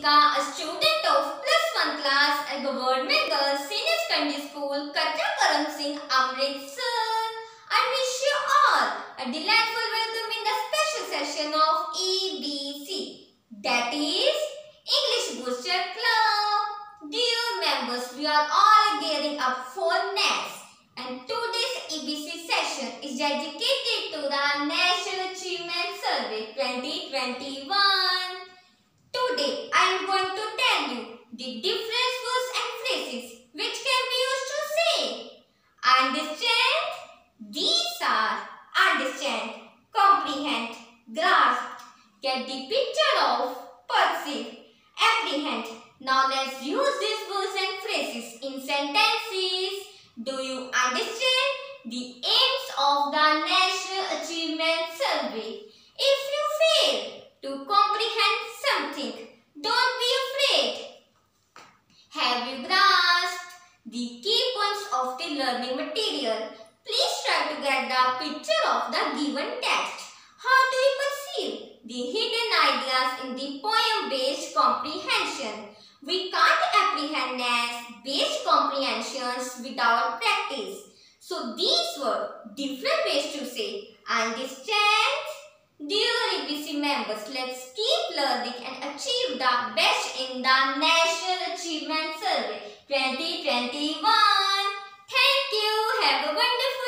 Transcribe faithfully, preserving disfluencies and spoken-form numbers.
Vanshika, a student of plus one class at Government Girls Senior Secondary School, Katra Karam Singh, Amritsar. I wish you all a delightful welcome in the special session of E B C, that is English Booster Club. Dear members, we are all gearing up for next, and today's E B C session is dedicated to the National Achievement Survey twenty twenty-one. Today, I am going to tell you the different words and phrases which can be used to say understand. These are understand, comprehend, grasp, get the picture of, perceive, apprehend. Now let's use these words and phrases in sentences. Do you understand the aims of the National Achievement Survey? If you fail to comprehend something, don't be afraid. Have you grasped the key points of the learning material? Please try to get the picture of the given text. How do you perceive the hidden ideas in the poem-based comprehension? We can't apprehend as based comprehensions without practice. So these were different ways to say understand. Dear E B C members, let's keep learning and achieve the best in the National Achievement Survey twenty twenty-one. Thank you. Have a wonderful